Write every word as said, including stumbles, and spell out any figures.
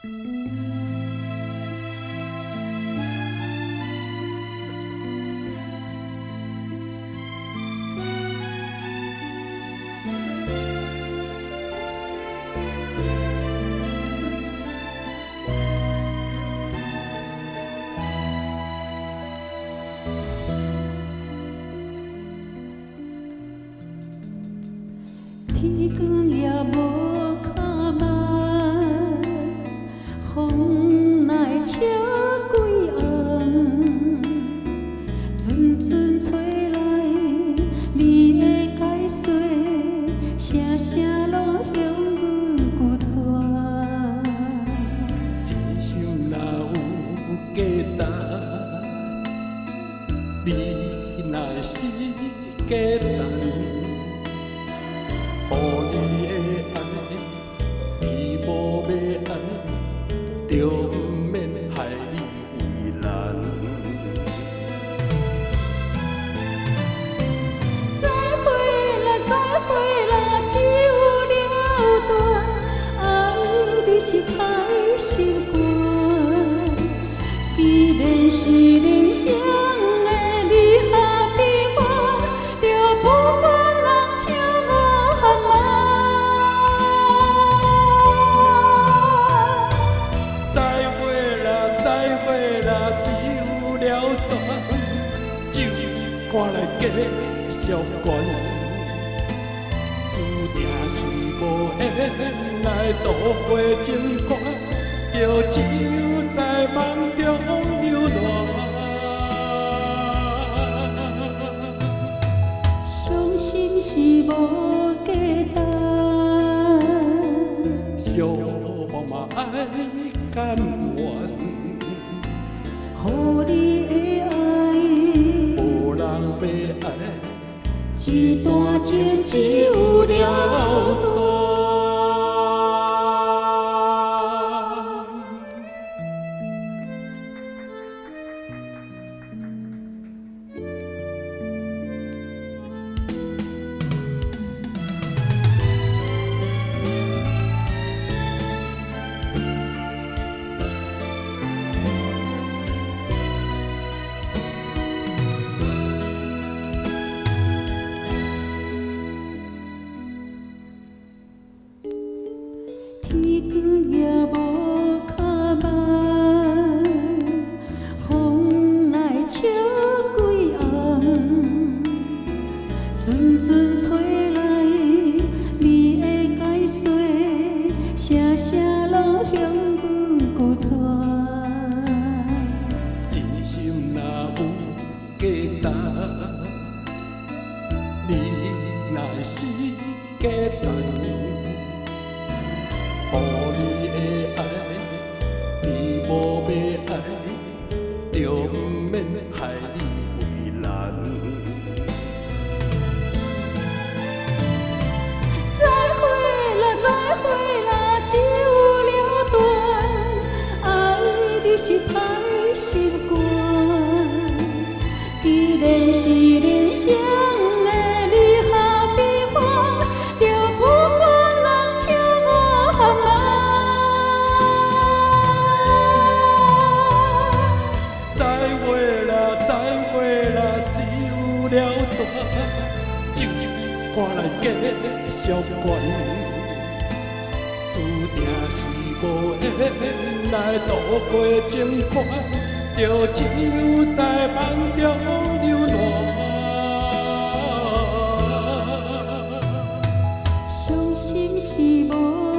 天光也无脚慢，风来笑几红，阵阵吹来你的解说，声声拢向阮鼓传。 真心若有价值，你若是价值。 予你的爱，你无要爱，就不免害你为难。 再会啦，再会啦，只有了断。爱你是太习惯，既然是人生的离合悲欢，就不管人情。 看来继续悬，注定是无缘来度过情关，就只有在梦中流浪。 伤心是无价值， 寂寞嘛爱甘愿， 予你的爱。 要爱， 一段情只有了断。天光也无脚慢，风来笑几红，阵阵吹来你的解说，声声拢向阮鼓传。 真心若有价值，你若是价值。 予你的爱，你无要爱，就不免害你为难。 再会啦，再会啦，只有了断。爱你是太习惯，既然是人生的离合悲欢，就不管人情我慢。 了断，就看来继续悬，注定是无缘来度过情关，就只有在梦中流浪。 伤心是无。